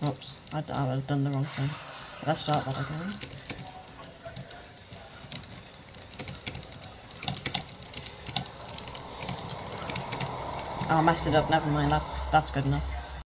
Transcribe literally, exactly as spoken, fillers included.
Oops, I, I have done the wrong thing. Let's start that again. Oh, I messed it up, never mind, that's that's good enough.